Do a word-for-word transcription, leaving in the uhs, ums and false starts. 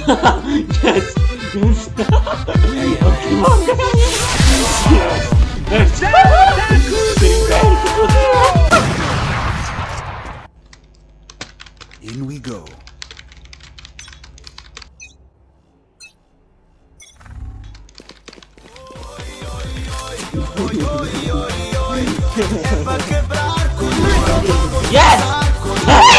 Yes! Yes! Oh, come on, guys! Yes! Sitting back! In we go. Yes!